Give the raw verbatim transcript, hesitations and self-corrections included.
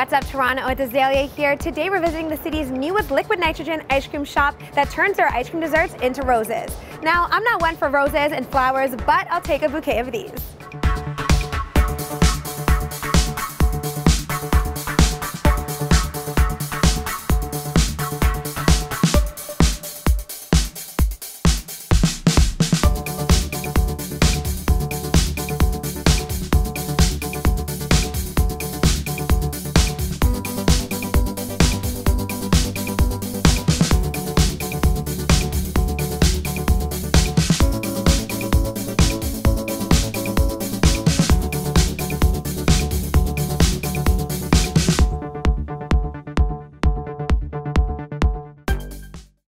What's up, Toronto? It's Azalea here. Today we're visiting the city's newest liquid nitrogen ice cream shop that turns their ice cream desserts into roses. Now, I'm not one for roses and flowers, but I'll take a bouquet of these.